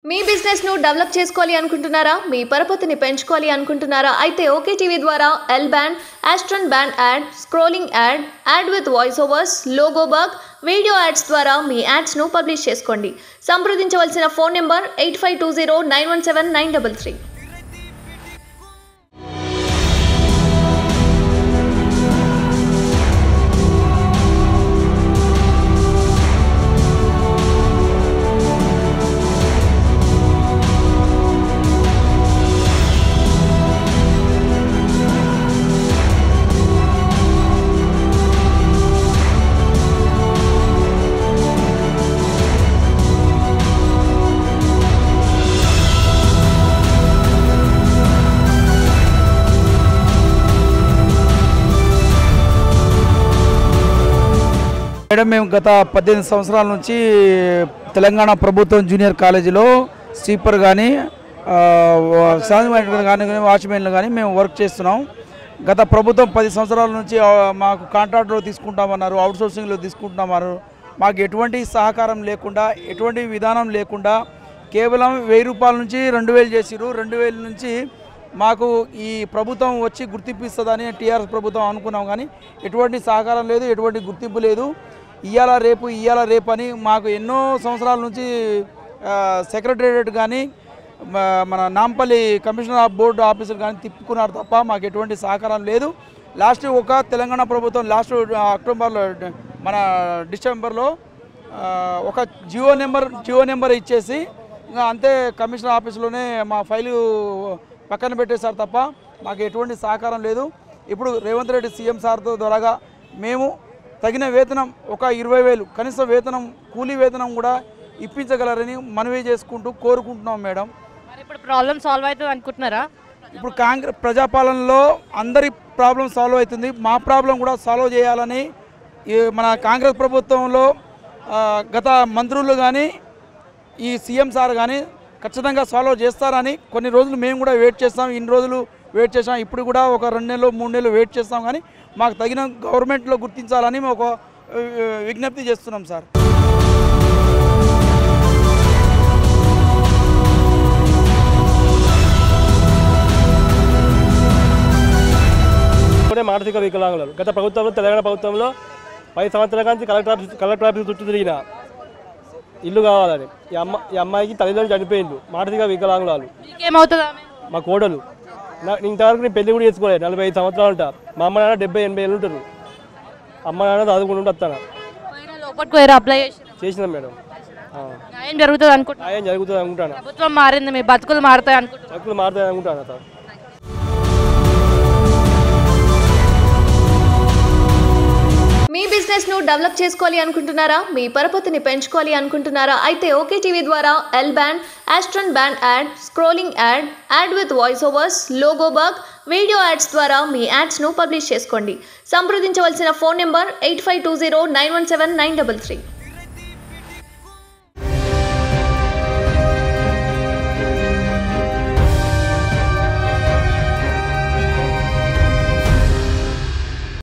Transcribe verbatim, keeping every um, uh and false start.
మీ business ను develop చేసుకోవాలి అనుకుంటున్నారా? మీ పరపతిని పెంచుకోవాలి అనుకుంటున్నారా? అయితే ఓకే టీవీ ద్వారా L band, aston band ad, scrolling ad, ad with voice overs, logo bug, video ads ద్వారా మీ యాడ్స్ ను పబ్లిష్ చేసుకోండి. సంప్రదించవలసిన phone number eight five two zero nine one seven nine three three. Madam మేము గత పద్దెనిమిది సంవత్సరాల నుంచి తెలంగాణ ప్రభుత్వం జూనియర్ కాలేజీలో స్వీపర్ కానీ కానీ వాచ్మెన్లు కానీ మేము వర్క్ చేస్తున్నాం. గత ప్రభుత్వం పది సంవత్సరాల నుంచి మాకు కాంట్రాక్ట్లో తీసుకుంటామన్నారు, అవుట్సోర్సింగ్లో తీసుకుంటామన్నారు. మాకు ఎటువంటి సహకారం లేకుండా, ఎటువంటి విధానం లేకుండా కేవలం వెయ్యి రూపాయల నుంచి రెండు వేలు చేసిరు. రెండు వేల నుంచి మాకు ఈ ప్రభుత్వం వచ్చి గుర్తింపు ఇస్తుందని టీఆర్ఎస్ ప్రభుత్వం అనుకున్నాం, కానీ ఎటువంటి సహకారం లేదు, ఎటువంటి గుర్తింపు లేదు. ఇయ్యాల రేపు ఇయ్యాల రేపు అని మాకు ఎన్నో సంవత్సరాల నుంచి సెక్రటేరియట్ కానీ మన నాంపల్లి కమిషనర్ ఆఫ్ బోర్డు ఆఫీసులు కానీ తిప్పుకున్నారు తప్ప మాకు ఎటువంటి సహకారం లేదు. లాస్ట్ ఒక తెలంగాణ ప్రభుత్వం లాస్ట్ అక్టోబర్లో మన డిసెంబర్లో ఒక జియో నెంబర్ జియో నెంబర్ ఇచ్చేసి ఇంకా అంతే కమిషనర్ ఆఫీసులోనే మా ఫైలు పక్కన పెట్టేశారు తప్ప మాకు ఎటువంటి సహకారం లేదు. ఇప్పుడు రేవంత్ రెడ్డి సీఎం సార్తో ద్వారాగా మేము తగిన వేతనం ఒక ఇరవై వేలు కనీస వేతనం, కూలీ వేతనం కూడా ఇప్పించగలరని మనవి చేసుకుంటూ కోరుకుంటున్నాం మేడం. మరి ఇప్పుడు ప్రాబ్లం సాల్వ్ అవుతుంది అనుకుంటున్నారా? ఇప్పుడు కాంగ్రెస్ ప్రజాపాలనలో అందరి ప్రాబ్లం సాల్వ్ అవుతుంది, మా ప్రాబ్లం కూడా సాల్వ్ చేయాలని మన కాంగ్రెస్ ప్రభుత్వంలో గత మంత్రులు కానీ ఈ సీఎం సార్ కానీ ఖచ్చితంగా సాల్వ్ చేస్తారని కొన్ని రోజులు మేము కూడా వెయిట్ చేస్తాం. ఇన్ని రోజులు వెయిట్ చేసాం, ఇప్పుడు కూడా ఒక రెండు నెలలు మూడు నెలలు వెయిట్ చేస్తాం, కానీ మాకు తగిన గవర్నమెంట్లో గుర్తించాలని మేము ఒక విజ్ఞప్తి చేస్తున్నాం సార్. మానసిక వికలాంగులు గత ప్రభుత్వంలో తెలంగాణ ప్రభుత్వంలో పది సంవత్సరాల నుంచి కలెక్టర్ ఆఫీస్ కలెక్టర్ ఆఫీస్ చుట్టూ తిరిగిన ఇల్లు కావాలని. ఈ అమ్మ ఈ అమ్మాయికి తల్లిదండ్రులు చనిపోయిండు, మానసిక వికలాంగులు. మా కోడలు ఇంతవరకు నేను పెళ్లి కూడా చేసుకోలేదు, నలభై ఐదు సంవత్సరాలు ఉంటా. మా అమ్మ నాన్న డెబ్బై ఎనభై ఏళ్ళు ఉంటారు. అమ్మ నాన్న చదువుకుంటూ వస్తాను చేసినాం మేడం. న్యాయం జరుగుతుంది అనుకుంటా న్యాయం జరుగుతుంది అనుకుంటాను. ప్రభుత్వం మారింది, మీ బతుకులు మారుతాయి అనుకుంటా బతుకులు మారుతాయి అనుకుంటాను సార్. మీ బిజినెస్ ను డెవలప్ చేసుకోవాలి అనుకుంటున్నారా? మీ పరపతిని పెంచుకోవాలి అనుకుంటున్నారా? అయితే ఓకే టీవీ ద్వారా L band, aston band ad, scrolling ad, ad with voice overs, logo bug, video ads ద్వారా మీ యాడ్స్ ను పబ్లిష్ చేసుకోండి. సంప్రదించవలసిన phone number eight five two zero nine one seven nine three three.